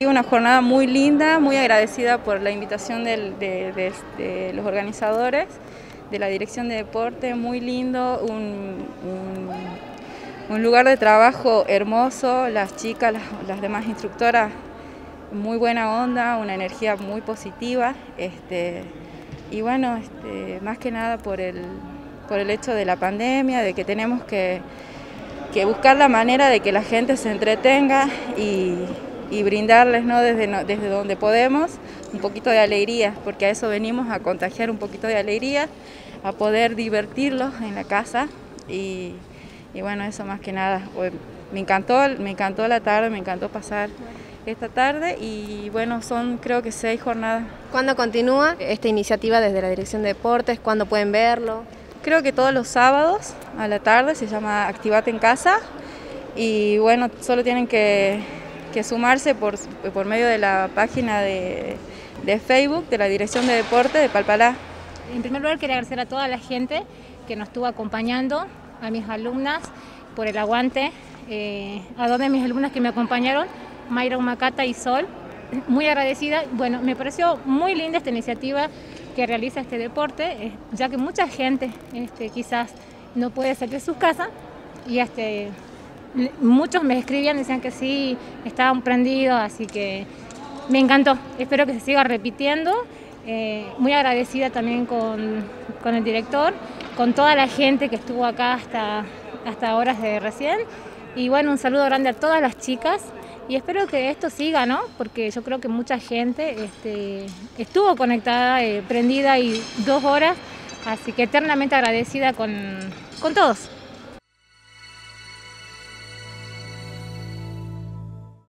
Una jornada muy linda, muy agradecida por la invitación de los organizadores, de la Dirección de Deporte, muy lindo, un lugar de trabajo hermoso, las chicas, las demás instructoras, muy buena onda, una energía muy positiva, y bueno, más que nada por el hecho de la pandemia, de que tenemos que buscar la manera de que la gente se entretenga y brindarles, ¿no? desde donde podemos un poquito de alegría, porque a eso venimos, a contagiar un poquito de alegría, a poder divertirlos en la casa y bueno, eso más que nada. Me encantó la tarde, me encantó pasar esta tarde y bueno, son creo que 6 jornadas. ¿Cuándo continúa esta iniciativa desde la Dirección de Deportes? ¿Cuándo pueden verlo? Creo que todos los sábados a la tarde, se llama Activate en Casa y bueno, solo tienen que sumarse por medio de la página de Facebook de la Dirección de Deporte de Palpalá. En primer lugar, quería agradecer a toda la gente que nos estuvo acompañando, a mis alumnas por el aguante, a dos de mis alumnas que me acompañaron, Mayra Humacata y Sol, muy agradecida. Bueno, me pareció muy linda esta iniciativa que realiza este deporte, ya que mucha gente quizás no puede salir de sus casas y muchos me escribían, decían que sí, estaban prendidos, así que me encantó. Espero que se siga repitiendo. Muy agradecida también con el director, con toda la gente que estuvo acá hasta horas de recién. Y bueno, un saludo grande a todas las chicas y espero que esto siga, ¿no? Porque yo creo que mucha gente estuvo conectada, prendida y 2 horas, así que eternamente agradecida con todos.